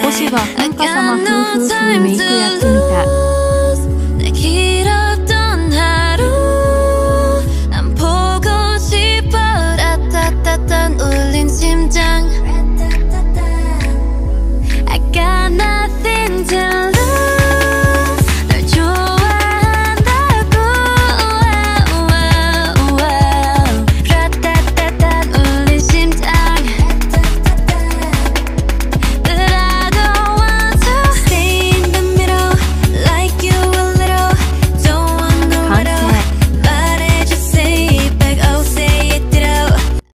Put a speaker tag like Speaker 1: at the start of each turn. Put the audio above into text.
Speaker 1: 小芝風花様風風メイクやってみた。